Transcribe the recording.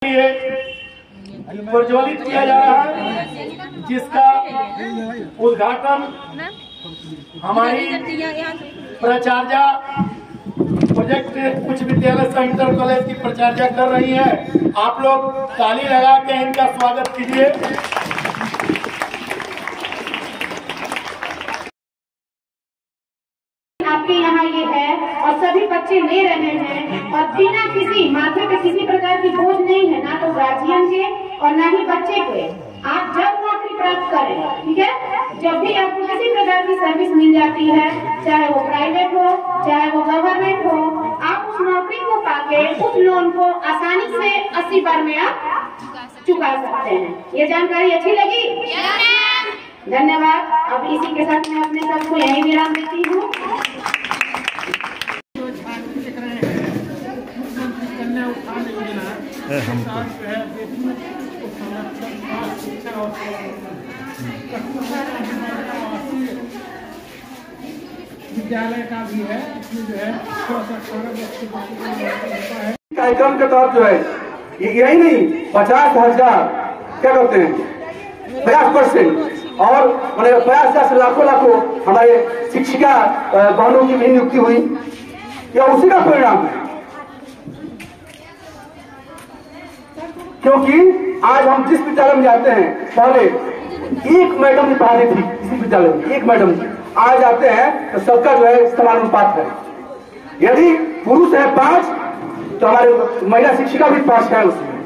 लिए प्रज्वलित किया जा रहा है, जिसका उद्घाटन हमारी प्राचार्य प्रोजेक्ट उच्च विद्यालय सह इंटर कॉलेज की प्राचार्य कर रही है। आप लोग ताली लगा के इनका स्वागत कीजिए। आपके यहाँ ये है और सभी बच्चे ले रहे हैं और बिना किसी माथे पे किसी प्रकार की बोझ नहीं है, ना तो गार्जियन के और ना ही बच्चे के। आप जब नौकरी प्राप्त करें, ठीक है, जब भी आपको किसी प्रकार की सर्विस मिल जाती है, चाहे वो प्राइवेट हो चाहे वो गवर्नमेंट हो, आप उस नौकरी को पाके उस लोन को आसानी से 80 बार में आप चुका सकते हैं। ये जानकारी अच्छी लगी? धन्यवाद। अब इसी के साथ मैं अपने सबको यही विराम देती हूँ। विद्यालय का भी है, इसमें जो है कार्यक्रम के तहत जो है यही नहीं 50,000 क्या करते हैं 50% और 50,000 से लाखों हमारे शिक्षिका बहनों की भी नियुक्ति हुई। यह उसी का परिणाम है, क्योंकि आज हम जिस विद्यालय में जाते हैं, पहले एक मैडम की पढ़ाती थी इसी विद्यालय में, एक मैडम। आज जाते हैं तो सबका जो है समानुपात है। यदि पुरुष है 5 तो हमारे महिला शिक्षिका भी 5 है उसमें।